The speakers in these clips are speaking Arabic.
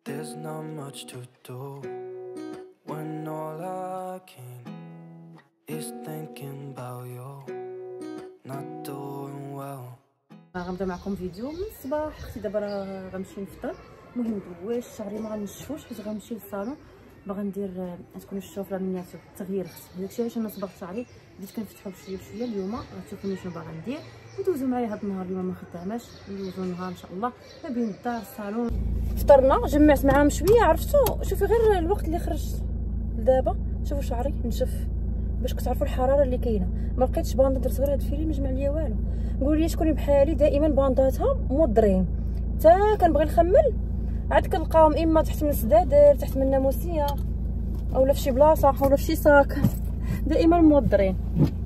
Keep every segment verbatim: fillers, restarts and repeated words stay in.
There's not much to do when all I can is thinking about you not doing well. غنبدا معكم فيديو من الصباح. اختي دابا راه غنمشي نفطر. المهم دويش شعري ما غنشفوش حيت غنمشي للصالون باغا ندير غتكون الشوف لا مينياتور التغيير خص داكشي علاش انا صبغت شعري بديت كنفتحو بشويه بشويه. اليوم غتشوفوني شنو باغا ندير ندوزو معايا هاد النهار. اليوم ما خداماش ندوزو النهار ان شاء الله ما بين الدار الصالون. فطرنا جمعت معاهم شويه. عرفتوا شوفي غير الوقت اللي خرجت دابا شوفوا شعري نشف باش كتعرفوا الحراره اللي كاينه. ما لقيتش باندا درت غير هاد الفيلم ما جمع ليا والو. قولوا لي شكون بحالي دائما بانداتها مضرين حتى كنبغي نخمل عاد كنلقاهم اما تحت من السدادر تحت من الناموسيه اولا في شي بلاصه اولا في شي صاك دائما موضرين.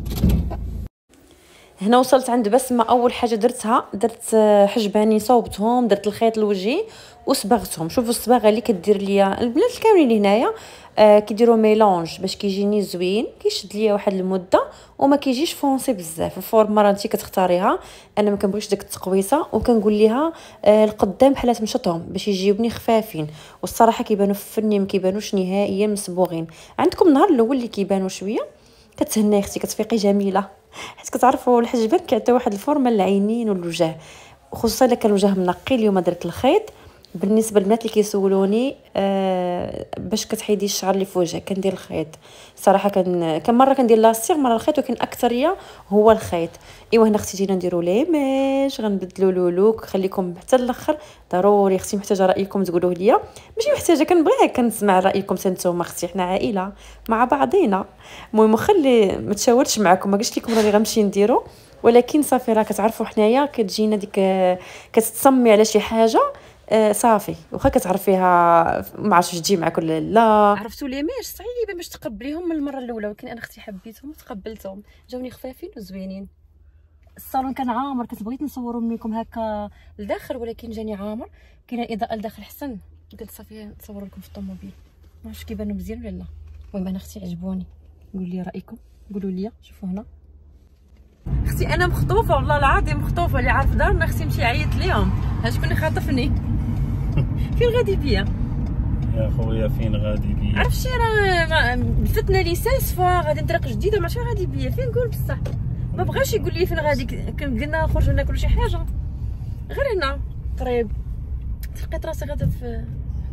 هنا وصلت عند بسمه. اول حاجه درتها درت حجباني صوبتهم درت الخيط لوجهي وصبغتهم. شوفوا الصباغه اللي كدير ليا البنات الكاملين هنايا آه كيديروا ميلونج باش كيجيني زوين كيشد ليا واحد المده وما كيجيش فونسي بزاف. الفورمه راه انت كتختاريها. انا ما كنبغيش داك التقويصه وكنقول ليها آه القدام بحال تمشطهم باش يجيوني خفافين والصراحه كيبانوا في فني ما كيبانوش نهائيا مصبوغين. عندكم النهار الاول اللي كيبانوا شويه كتهناي اختي كتفيقي جميله حيت كتعرفوا الحجبان كيعطيو واحد الفورمه للعينين والوجه خصوصا الا كان الوجه منقي. اليوم درت الخيط. بالنسبه للبنات اللي كيسولوني آه باش كتحيدي الشعر اللي في وجهك كندير الخيط. صراحه كان كم مره كندير لاصيغ مره الخيط ولكن اكثريه هو الخيط. ايوا هنا اختي جينا نديروا ليماج غنبدلوا له لوك. خليكم حتى الاخر ضروري اختي محتاجه رايكم تقولوه ليا. ماشي محتاجه كنبغيها كنسمع رايكم نتوما اختي حنا عائله مع بعضينا. المهم خلي ما تشاورتش معكم ما قلت لكم راني غنمشي نديرو ولكن صافي راه كتعرفوا حنايا كتجينا ديك كتتصمي على شي حاجه آه صافي واخا كتعرفيها ما عرفتش تجي معك ولا لا. عرفتوا ليماج صعيبه باش تقبليهم من المره الاولى ولكن انا اختي حبيتهم وتقبلتهم جاوني خفافين وزوينين. الصالون كان عامر كنت بغيت نصوروا منكم هكا لداخل ولكن جاني عامر. كاينه الاضاءه لداخل حسن قلت صافي نصور لكم في الطوموبيل ما عرفتش كيبانوا مزيان ولا لا. المهم انا اختي عجبوني قولوا لي رايكم قولوا لي. شوفوا هنا اختي انا مخطوفه والله العظيم مخطوفه. اللي عارف دارنا اختي نمشي عيط ليهم ها شكون اللي خاطفني فين غادي بيا يا خويا فين غادي بيا عرفتي راه فتنا ليسانس فغادي نطريق جديده ماشي غادي بيا فين قول بصح ما بغاش يقول لي فين غادي. قلنا نخرجوا ناكلوا شي حاجه غير هنا قريب. تلقيت راسي غادا في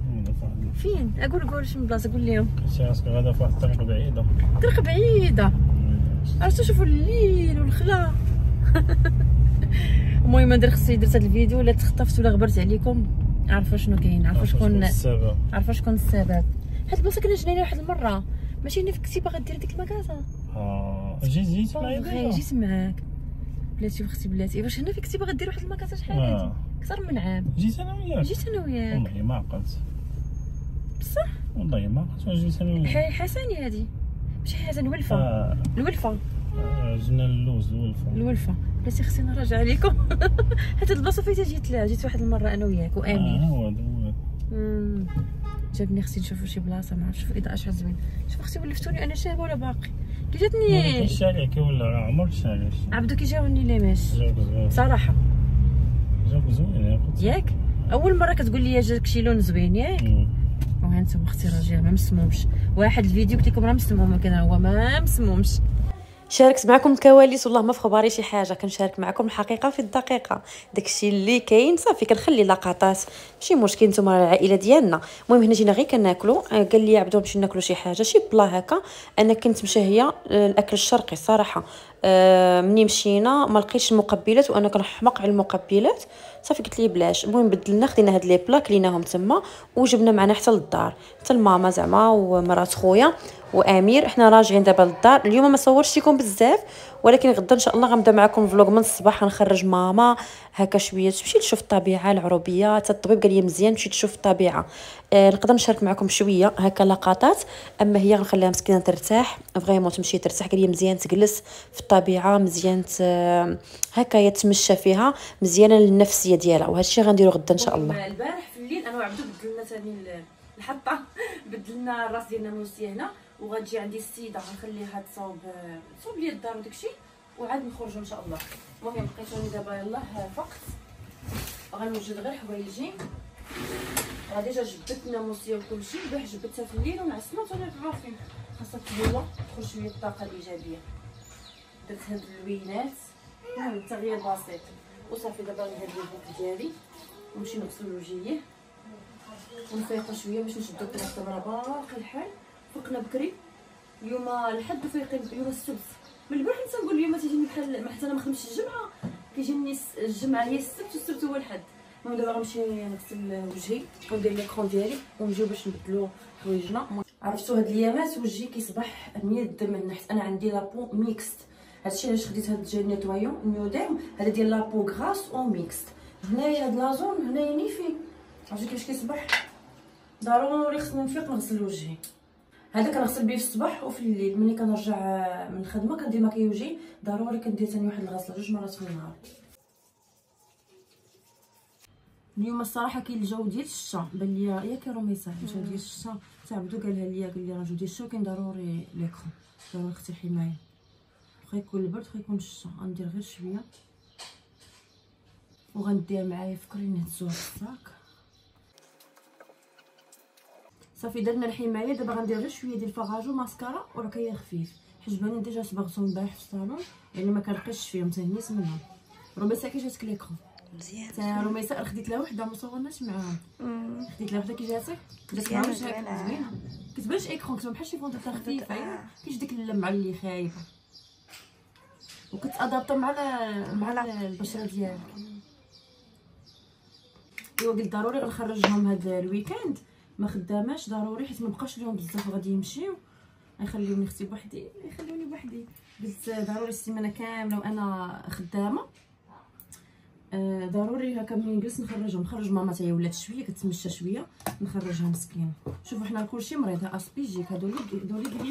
فين اقول قول شي بلاصه قول لهم شي راسك غادا في واحد الطريق بعيده طريق بعيده عرفتوا شوفوا الليل والخلا. المهم ندير خصي درت هذا الفيديو ولا تخطفت ولا غبرت عليكم عارفه شنو كاين عارفه شكون السبب عارفه شكون السبب. حيت البلاصه كنا جينا واحد المره ماشي انا كنتي باغا دير ديك المكازا اه جيت جيت معايا جيت معاك بلاتي واختي بلاتي واش هنا فيك كنتي باغا دير واحد المكازا شحال هادي اكثر من عام. جيت انا وياك جيت انا وياك والله ما عقلت بصح والله ما عقلت واش جيت انا وياك. حسني هادي ماشي حسن الولفه آه. الولفه جينا اللوز الولفه الولفه بلاتي خصني نراجع عليكم حيت هاد البلاصه فايته جيت لها جيت واحد المره انا وياك وامين. اه هو هو امم جابني خصني نشوفوا شي بلاصه ما عرفتش اذا اش زوين. شوف اختي ولفتوني انا شابه ولا باقي كي جاتني الشارع كي ولا راه عمر الشارع عبدو كي جاوني ليماش جاوب بصراحه جاوب زوين ياك اول مره كتقول لي جاك شي لون زوين ياك. وها انتم اختي راجل ما مسمومش واحد الفيديو قلت لكم راه مسموم ولكن هو ما مسمومش. شاركت معكم الكواليس والله ما في خباري شي حاجه كنشارك معكم الحقيقه في الدقيقه داكشي اللي كاين صافي كنخلي لقطات ماشي مشكل نتوما العائله ديالنا. المهم هنا جينا غير كناكلوا قال لي عبدو نمشي ناكلوا شي حاجه شي بلا هكا. انا كنت مشهيه الاكل الشرقي صراحه. آه مني مشينا ما لقيتش المقبلات وانا كنحمق على المقبلات صافي قلت لي بلاش. المهم بدلنا خدينا هاد لي بلا كليناهم تما وجبنا معنا حتى للدار حتى الماما زعما ومرات خويا وامير. حنا راجعين دابا للدار. اليوم ما صورتش لكم بزاف ولكن غدا ان شاء الله غنبدا معكم فلوق من الصباح غنخرج ماما هكا شويه تمشي تشوف الطبيعه العروبيه. حتى الطبيب قال لي مزيان تمشي تشوف الطبيعه. آه نقدر نشارك معكم شويه هكا لقطات اما هي غنخليها مسكينه ترتاح فريمون تمشي ترتاح. قال لي مزيان تجلس في الطبيعه مزيان هكا يتمشى فيها مزيانه للنفسيه ديالها وهذا الشيء غنديروا غدا ان شاء الله. البارح في الليل انا وعبدو بدلنا ثاني الحطه بدلنا الراس ديالنا النوسيه هنا وغتجي عندي السيده غنخليها تصاوب تصاوب لي الدار وداكشي وعاد نخرجوا ان شاء الله. المهم لقيتوني دابا يلاه فقت غنوجد غير حوايجي ديجا جبدت الناموسيه وكلشي البارح جبدتها في الليل ونعسنا حتى انا عارفين خاصها تهوى تدخل شويه الطاقه الايجابيه. درت هاد اللوينات المهم التغيير بسيط وصافي. دابا غنهد الفوق ديالي ونمشي نغسل وجهي ونفيقوا شويه باش نشدو الطريق. دابا راه باقي الحال فقنا بكري اليوم الحد وفايقين اليوم السبت. من البارح نقول اليوم تيجيني بحال ما حتى انا ما خدمتش الجمعه كيجيني الجمعه هي السبت والسبت هو الحد. المهم دابا غنمشي نغسل وجهي وندير ليكرون ديالي ونجيو باش نبدلو حوايجنا. عرفتو هاد الايامات وجهي كيصبح ميد من حيت انا عندي لابو ميكست. هادشي علاش خديت هاد الجيل نيتوايون نيوديرم هذا ديال لابو غراس او ميكست. هنايا هاد لازون هنايا نيفي عرفتي كيفاش كيصبح ضروري خصني نفيق نغسل وجهي. هذا كنغسل به في الصباح وفي الليل. ملي كنرجع من الخدمه كندير ماكياجي ضروري كندير ثاني واحد الغسله جوج مرات في النهار. اليوم الصراحه كاين الجو ديال الشتا بان ليا ياك رميصه الجو ديال الشتا تاع بدو قالها ليا قال لي راه جو ديال الشتا كاين ضروري ليكرون ضروري اختي حمايه بغا يكون البرد بغا يكون الشتا. غندير غير شويه وغندير معايا فكري نهزوها في الصاك صافي. درنا الحمايه دابا غندير غير شويه ديال الفاغاجو ماسكارا وركيه خفيف. حجباني ديجا صبغتهم البارح في الصالون يعني ما كنرقيش فيهم تهنيس منهم. رميسه كي جاتك ليكرون مزيان تا رميسه خديت لها وحده ما صورناش معاها خديت لها وحده كي جاتك جاتك معاها زوينه كتبانش ايكرون كتبان بحال شي فونطه خفيفه كيش ديك اللمعه اللي خايبه وكتادابط مع مع البشره ديالك. ايوا قلت ضروري غنخرجهم هذا الويكاند ما خداماش ضروري حيت ما بقاش اليوم بزاف غادي يمشيو غيخليوني اختي بوحدي يخليوني بوحدي. قلت ضروري السيمانه كامله وانا خدامه آه ضروري هكا ملي نجلس نخرجهم. نخرج ماما تاهي ولات شويه كتمشى شويه نخرجها مسكينه. شوفوا حنا كلشي مريض اسبيجيك هادو لي دولي غريب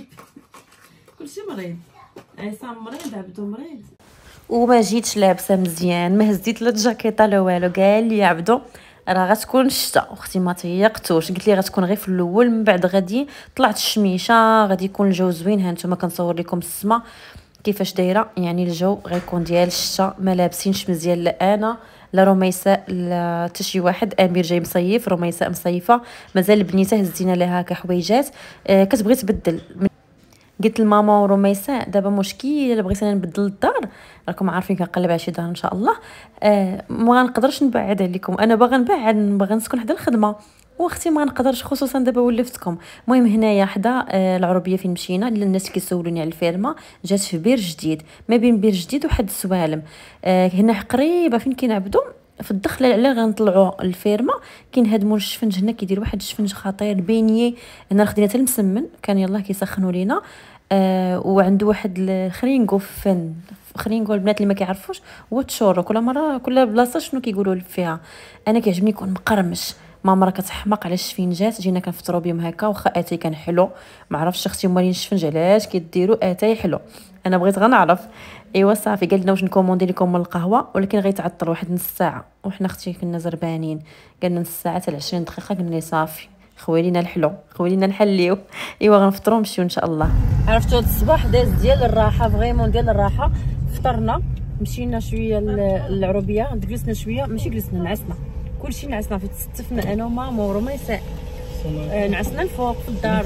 كلشي مريض. عصام مريض عبدو مريض وما جيتش لابسه مزيان ما هزيت لا الجاكيطه لا والو. قال لي عبدو راه غتكون الشتا اختي ما تيقتوش. قلت لي غتكون غير في الاول من بعد غادي طلعت الشميشه غادي يكون الجو زوين. ها نتوما كنصور لكم السما كيفاش دايره يعني الجو غيكون ديال الشتا ما لابسينش مزيان لا انا لا رميساء لا حتى شي واحد. امير جاي مصيف رميساء مصيفه مازال البنيته هزينا لها هكا حويجات آه كتبغي تبدل. قلت لماما ورميساء دابا مشكل الا بغيت انا نبدل الدار راكم عارفين كنقلب على شي دار ان شاء الله آه ما غنقدرش نبعد عليكم. انا باغا نبعد باغا نسكن حدا الخدمه واختي ما نقدرش خصوصا دابا ولفتكم. المهم هنايا حدا آه العربيه فين مشينا الناس اللي كيسولوني على الفيرما جات في بير جديد ما بين بير جديد وحد السوالم آه هنا قريبه فين كينعبدوا في الدخله على غنطلعوا الفيرما كاين هاد مول الشفنج هنا كيدير واحد الشفنج خطير بينيه هنا خدينا حتى المسمن كان يلاه كيسخنوا لينا آه وعنده واحد الخرينغو فن خرينغو البنات اللي ما كيعرفوش هو تشورو كل مره كل بلاصه شنو كيقولوا فيها. انا كيعجبني يكون مقرمش. ماما راه كتحماق على الشفينجات جينا كنفطروا بهم هكا واخا اتاي كان حلو ما عرفتش اختي مالين الشفنج علاش كيديروا اتاي حلو. انا بغيت غير نعرف. ايوا صافي قال لنا واش نكوموندي لكم من القهوه ولكن غيتعطل واحد نص ساعه وحنا اختي كنا زربانين قالنا نص ساعه حتى عشرين دقيقه قلنا لي صافي خوي لينا الحلو خوي لينا نحليو. ايوا غنفطروا نمشيو ان شاء الله. عرفتوا هذا الصباح داز ديال الراحه فريمون ديال الراحه. فطرنا مشينا شويه للعروبيه جلسنا شويه ماشي جلسنا نعسنا كلشي نعسنا في تستفنا انا وماما ورميساء آه نعسنا الفوق في الدار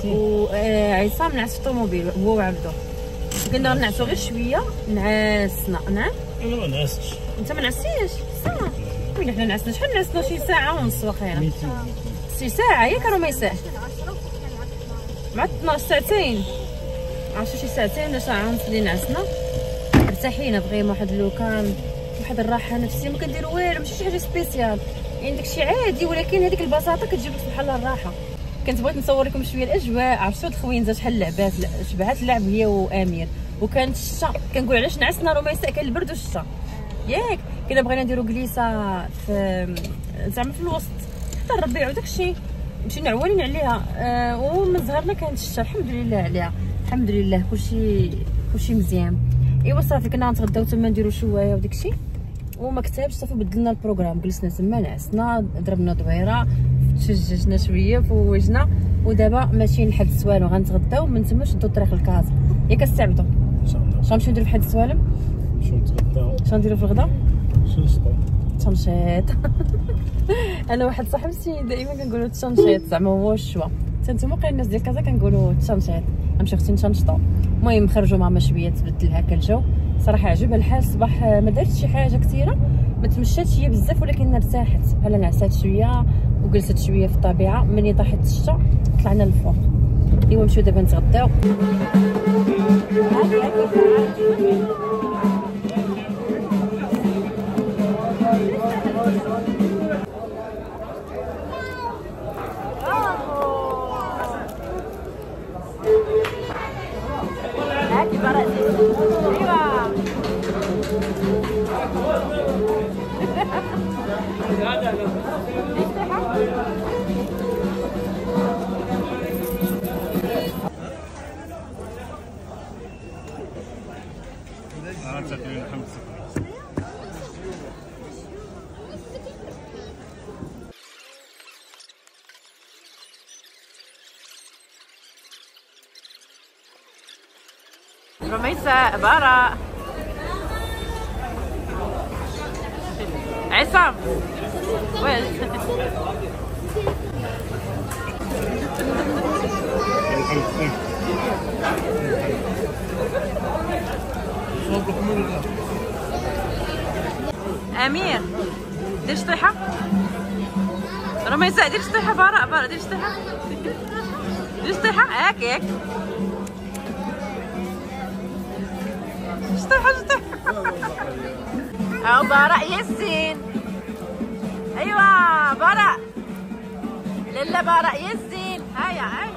وعصام نعس في الطوموبيل هو وعبدو. قلنا نعسو غير شويه نعسنا. نعم انا ما نعستش. انت ما نعستيش ساعه وين حنا نعسنا شحال نعسنا شي ساعه ونص واخيرا شي ساعه ياك رميساء مع اثناش ساعتين عرفتوا شي ساعتين ولا ساعه ونص اللي نعسنا. ارتاحينا بغينا واحد اللوكان واحد الراحه نفسيه ما كنديروا والو ماشي شي حاجه سبيسيال يعني داكشي عادي ولكن هذيك البساطه كتجيب لك بحال الراحه. كنت بغيت نصور لكم شويه الاجواء. عرفتوا هاد الخوينزه شحال لعبات شبعات اللعب هي وامير وكانت الشتا كنقول علاش نعسنا رميساء كان البرد والشتا ياك كنا بغينا نديروا جليسه في زعما في الوسط حتى الربيع وداكشي مشينا عوانين عليها آه ومن زهرنا كانت الشتا الحمد لله عليها الحمد لله كلشي كلشي مزيان. ايوا صافي كنا نتغداو تما نديروا شوايه وداكشي وما كتبش صافي بدلنا البروغرام جلسنا تما نعسنا ضربنا دويره تشججنا شويه فوجنا ودابا ماشيين لحد السوالم غنتغداو من تما نشدو الطريق لكازا ياك السعبطو ان شاء الله غنمشيو نديرو فحد السوالم شنو نتغداو شنو نديرو في الغدا شنو نسقو تمشيط انا واحد صاحبتي دائما كنقولوا تشنشيط زعما هو الشوا، حتى نتوما بقى الناس ديال كازا كنقولوا تشنشيط. غنمشيو اختي نشنشطو. المهم خرجوا ماما شويه تبدل هكا الجو، صراحه عجبها الحال. الصباح ما دارتش شي حاجه كثيره، ما تمشاتش هي بزاف، ولكن ارتاحت بحال نعسات شويه وجلست شويه في الطبيعه. ملي طاحت الشتا طلعنا للفوق. ايوا نمشيو دابا نتغداو. رميسة براء عصام وين امير دير شطيحه. رميسة دير شطيحه. براء براء دير شطيحه. دير شطيحه هاك هاك شطيحه شطيحه. هاو براء ياسين. ايوا براء لالا براء ياسين. هيا هاي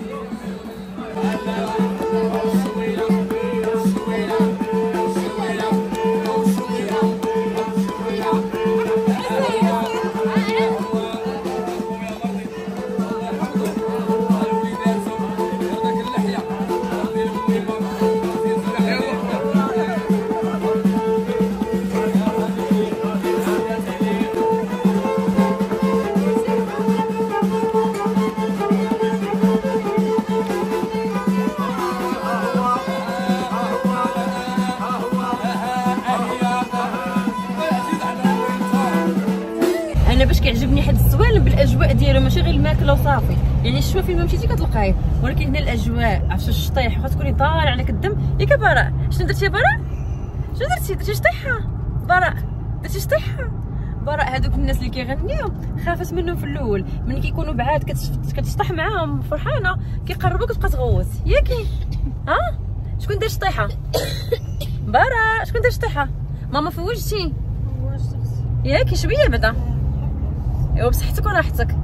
انا باش كيعجبني حد السوالم بالاجواء ديالو، ماشي غير الماكله وصافي. يعني الشوا فين ما مشيتي كتلقايه، ولكن هنا الاجواء عرفتي الشطيح واخا تكوني طالع عليك الدم. ياك يا براء شنو درتي يا براء؟ شنو درتي؟ درتي شطيحه براء؟ درتي شطيحه براء؟ هذوك الناس اللي كيغنيو خافت منهم في الاول، ملي كيكونوا بعاد كتشطح معاهم فرحانه كيقربوك تبقى تغوت. ياكي ها شكون دار شطيحه؟ براء شكون دار شطيحه؟ ماما فوجتي ياكي شويه بعدا. ايوا بصحتك وراحتك.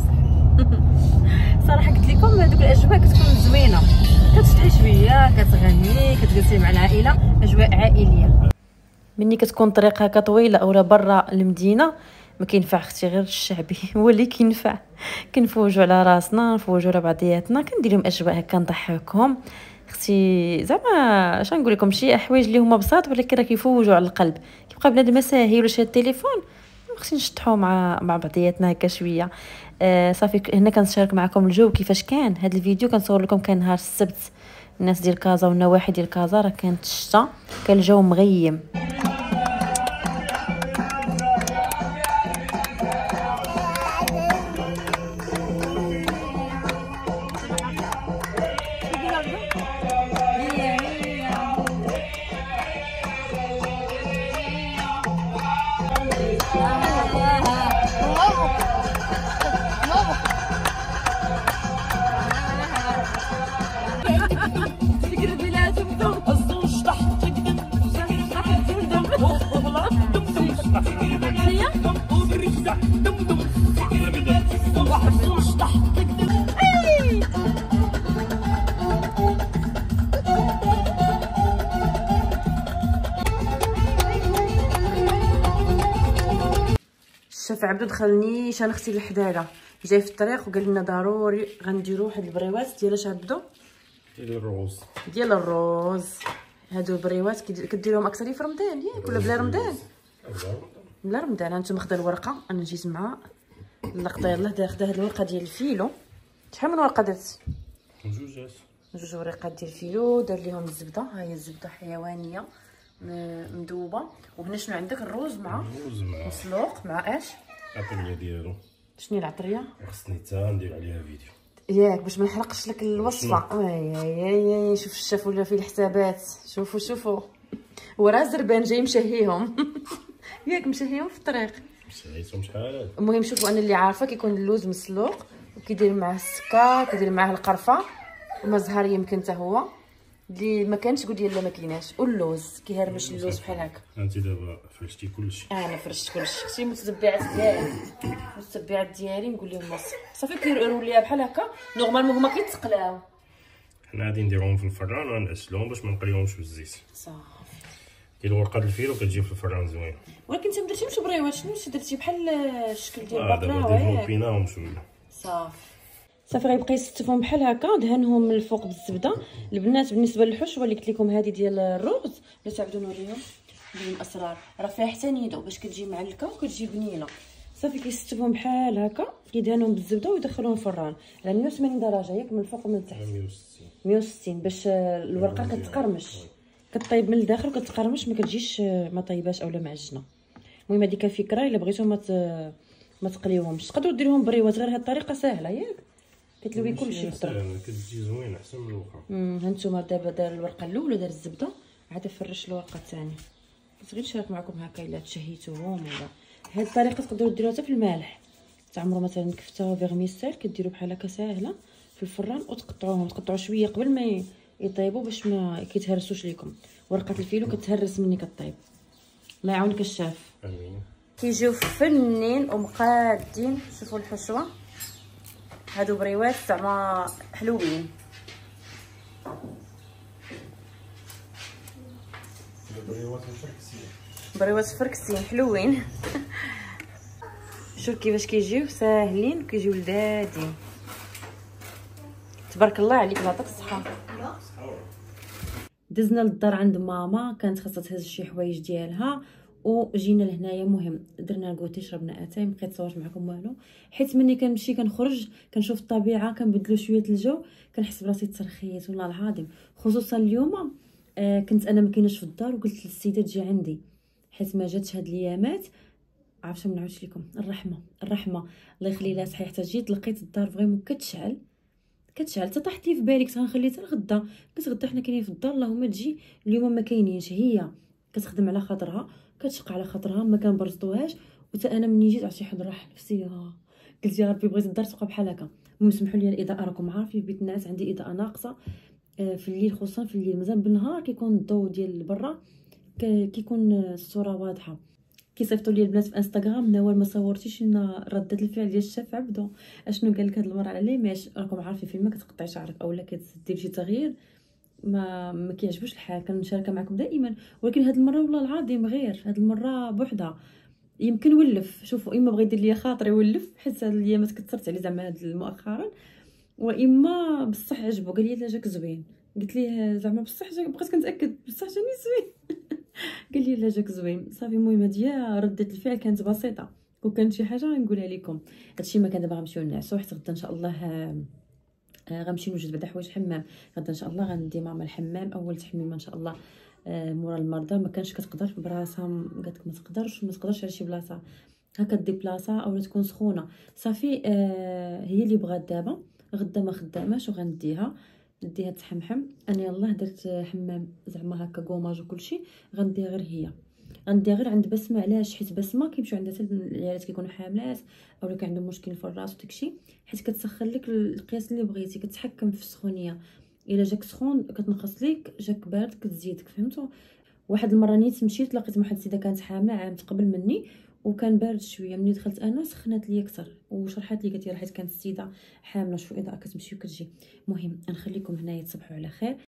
صراحه قلت لكم هذوك الاجواء كتكون زوينه، كتشطحي شويه كتغني كتجلسي مع العائله، اجواء عائليه. مني كتكون طريق هكا طويله اولا برا المدينه ما كينفع اختي غير الشعبي هو اللي كينفع. كنفوجوا على راسنا نفوجوا على بعضياتنا، كندير لهم اجواء هكا نضحكهم اختي. زعما اش نقول لكم شي حوايج اللي هما بساط ولكن راه كيفوجوا على القلب. كيبقى بنادم ساهي ولا شاد التليفون خصني نشطحوا مع مع بعضياتنا هكا شويه. آه صافي هنا كنشارك معكم الجو كيفاش كان. هذا الفيديو كنصور لكم كان نهار السبت. الناس ديال كازا والنواحي ديال كازا راه كانت الشتا، كان الجو مغيم. الشيف عبدو دخلني شان اختي الحداده جاي في الطريق وقال لنا ضروري غنديروا واحد البريوات ديال اش عبدو ديال الروز ديال الروز. هادو البريوات كديروهم اكثر في رمضان ياك ولا بلا رمضان؟ بلا رمضان. هانتوما خدا الورقه، انا جيت مع اللقطه. يلاه داخله هاد الورقه ديال الفيلو. شحال من ورقه درت؟ جوجات جوج ورقات ديال الفيلو. دار ليهم الزبده، ها هي الزبده حيوانيه مذوبه. وهنا شنو عندك؟ الروز مع الروز مع مسلوق مع اش العطريه ديالو. شنو هي العطريه؟ خصني حتى ندير عليها فيديو ياك باش ما نحرقش لك الوصفه. اي اي اي شوف الشاف ولا فيه الحسابات. شوفوا شوفوا هو راه زربان جاي مشهيهم ياك مشهيهم في الطريق. شهيتهم شحال. المهم شوفوا انا اللي عارفه كيكون اللوز مسلوق وكيدير معاه السكر كيدير معاه القرفه وما زهر يمكن حتى هو. اللي ما كانش قول لي لا ما كايناش. واللوز كيهرمش اللوز بحال هكا. انت دابا فرشتي كلشي. انا فرشت كلشي. شتي المتتبعات ديالي المتتبعات ديالي نقول لهم الوصف صافي كيروا ليها بحال هكا. نورمالمون هما كيتقلاو. حنا غادي نديروهم في الفران ونعسلوهم باش ما نقليوهمش في الزيت. صافي ديال ورقه الفيلو كتجي في الفران زوين. ولكن انت ما درتيهمش بريوات. شنو درتي بحال الشكل ديال اه دابا البقره؟ ديفلوبيناهم شويه. صافي صافي غيبقى يستفهم بحال هكا. دهنهم من الفوق بالزبده. البنات بالنسبه للحشوه اللي قلت لكم هذه ديال الرز لا تعاودوا نوريهم من الاسرار راه فيها حتى نيدو باش كتجي معلكه وكتجي بنينه. صافي كيستفهم بحال هكا كيدهنوهم بالزبده ويدخلوهم الفران على مية وثمانين درجه ياك من الفوق ومن التحت. مية وستين مية وستين باش الورقه كتقرمش كطيب من الداخل وكتقرمش ما كتجيش ما طيباش اولا معجنه. المهم هذيك الفكره الا بغيتو ما ما تقليوهمش تقدروا ديروهم بريوات غير هاد الطريقه ساهله ياك كتلوي كلشي في الطريق. كتجي زوينه احسن من الاخرى. امم هانتوما دابا دار الورقه الاولى دار الزبده عاد فرش الورقه الثانيه. بس غير نشارك معكم هكا الا تشهيتوهم ولا هاد الطريقه تقدروا ديروها حتى في المالح. تعمروا مثلا كفته فيغميسيل كديروا بحال هكا ساهله في الفران وتقطعوهم تقطعوا شويه قبل ما يطيبوا باش ما كيتهرسوش ليكم. ورقه الفيلو كتهرس مني كطيب. الله يعاونك الشاف. امين. كيجيو فنين ومقادين. شوفوا الحشوه هادو بريوات زعما حلوين. بريوات فركسين حلوين شوف كيفاش كيجيو ساهلين وكيجيو لذاذين. تبارك الله عليك الله يعطيك الصحه. دزنا للدار عند ماما كانت خاصها تهز شي حوايج ديالها وجينا لهنايا. مهم درنا الكوتي شربنا اتاي مبقيت صورت معكم والو حيت ملي كنمشي كنخرج كنشوف الطبيعه كنبدلو شويه الجو كنحس براسي ترخيت والله العظيم. خصوصا اليوم آه كنت انا ما كايناش في الدار وقلت للسيده تجي عندي حيت ما جاتش هاد الايامات. عرفتوا ما نعاودش لكم الرحمه الرحمه الله يخلي لها صحيح. حتى جيت لقيت الدار فريمون كتشعل كتشعل حتى طاحت لي في بالي كنت غنخلي حتى الغدا. قلت غدا حنا كاينين في الدار اللهم تجي. اليوم ما كاينينش. هي كتخدم على خاطرها كتشق على خاطرها ما كنبرزطوهاش. وتا انا مني جيت عرفتي حد راح نفسي قلت يا ربي بغيت الدار تبقى بحال هكا. المهم سمحوا لي الاضاءه راكم عارفين بيت الناس عندي اضاءه ناقصه في الليل خصوصا في الليل. مازال بالنهار كيكون الضوء ديال برا كيكون الصوره واضحه. كيصيفطوا لي البنات في انستغرام نوال ما صورتيش لنا رده الفعل ديال الشاف عبدو اشنو قال لك هاد المره على ليماش. راكم عارفين فين ما كتقطعي شعرك اولا كدير شي تغيير ما ما كيعجبوش الحال كنشارك معكم دائما. ولكن هاد المره والله العظيم غير هاد المره بوحدها يمكن ولف. شوفوا اما بغى يدير ليا خاطري ولف حيت هاد الايامات كثرت عليه زعما هاد مؤخرا واما بصح عجبو قال لي لا جاك زوين. قلت ليه زعما بصح جاك بقيت كنتاكد بصح جاني زوين قال لي لا جاك زوين صافي. المهم هاديه رده الفعل كانت بسيطه وكانت شي حاجه نقولها لكم. هادشي ما كان دابا غنمشيو نعسو حيت غدا ان شاء الله آه غنمشي نوجد بعدا حوايج حمام. غدا ان شاء الله غندي ماما الحمام اول تحميمه ان شاء الله آه مورا المرضى. ما كانش كتقدر براسها قالت لك ما تقدرش ما تقدرش على شي بلاصه هكا دي بلاصه اولا تكون سخونه. صافي آه هي اللي بغات دابا غدا ما خداماش وغنديها نديها تحمحم. انا يلاه درت حمام زعما هكا كوماج وكلشي غنديها غير هي غنديها غير عند بسمه. علاش؟ حيت بسمه كيمشيو عندها حتى العيالات كيكونوا حاملات اولا كان عندهم مشكل في الراس وداكشي حيت كتسخن لك القياس اللي بغيتي كتحكم في السخونيه. الا جاك سخون كتنقص لك جاك بارد كتزيدك فهمتوا. واحد المره نيت مشيت لقيت واحد السيده كانت حامله عام قبل مني وكان بارد شويه. ملي دخلت انا سخنات لي اكثر وشرحت لي قالت لي حيت كانت السيده حامله شويه اضاءه كتمشي وكتجي. المهم نخليكم هنايا تصبحوا على خير.